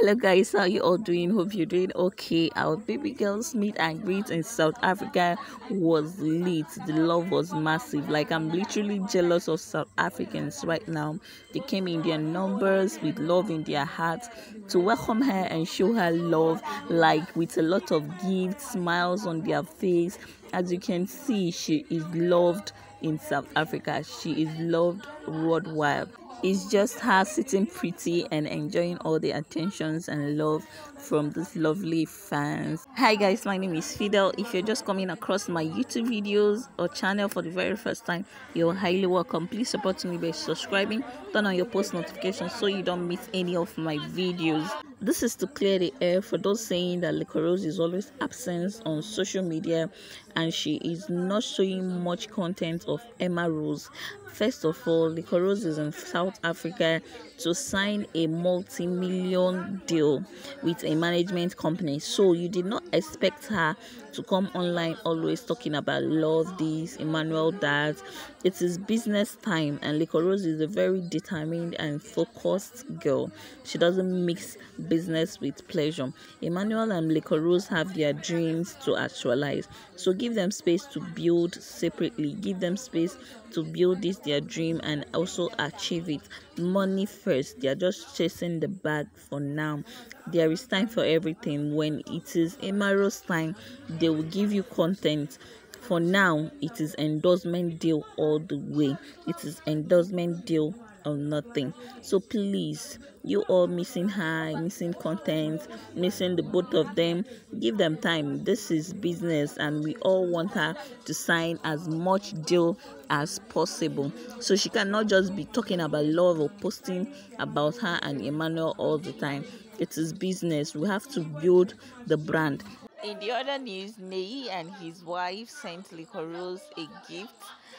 Hello guys, how you all doing? Hope you're doing okay. Our baby girl's meet and greet in South Africa was lit. The love was massive. Like, I'm literally jealous of South Africans right now. They came in their numbers with love in their hearts to welcome her and show her love, like with a lot of gifts, smiles on their face. As you can see, she is loved in South Africa. She is loved worldwide. It's just her sitting pretty and enjoying all the attentions and love from these lovely fans. Hi guys, my name is Fidel. If you're just coming across my YouTube videos or channel for the very first time, you're highly welcome. Please support me by subscribing, turn on your post notifications so you don't miss any of my videos. This is to clear the air for those saying that Lico Rose is always absent on social media and she is not showing much content of Emma Rose. First of all, Lico Rose is in South Africa to sign a multi-million deal with a management company. So you did not expect her to come online always talking about love, this, Emmanuel, that. It is business time, and Lico Rose is a very determined and focused girl. She doesn't mix business with pleasure. Emmanuel and Lico Rose have their dreams to actualize. So give them space to build separately. Give them space to build this their dream and also achieve it. Money first. They are just chasing the bag for now. There is time for everything. When it is Emma Rose time, they will give you content. For now, it is endorsement deal all the way. It is endorsement deal or nothing. So please, you all missing her, missing content, missing the both of them, give them time. This is business and we all want her to sign as much deal as possible. So she cannot just be talking about love or posting about her and Emmanuel all the time. It is business. We have to build the brand. In the other news, Nei and his wife sent Lico Rose a gift,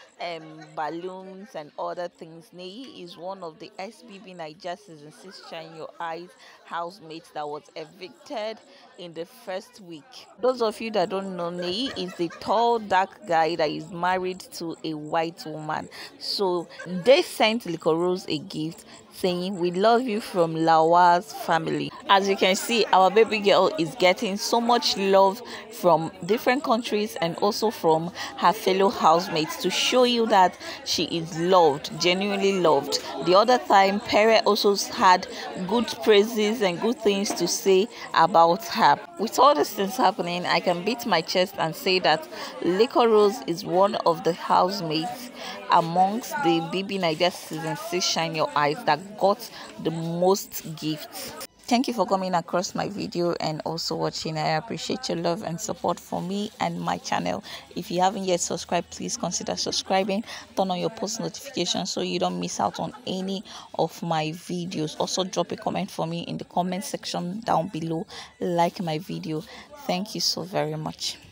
balloons and other things. Nei is one of the SBB Niger Season 6 Shine Your Eyes housemates that was evicted in the first week. Those of you that don't know, Nei is the tall, dark guy that is married to a white woman. So they sent Lico Rose a gift saying, "We love you from Lawa's family." As you can see, our baby girl is getting so much love from different countries and also from her fellow housemates to show you that she is loved, genuinely loved. The other time, Pere also had good praises and good things to say about her. With all these things happening, I can beat my chest and say that Lico Rose is one of the housemates amongst the BB Niger Season 6 Shine Your Eyes that got the most gifts. Thank you for coming across my video and also watching. I appreciate your love and support for me and my channel. If you haven't yet subscribed, please consider subscribing. Turn on your post notifications so you don't miss out on any of my videos. Also drop a comment for me in the comment section down below. Like my video. Thank you so very much.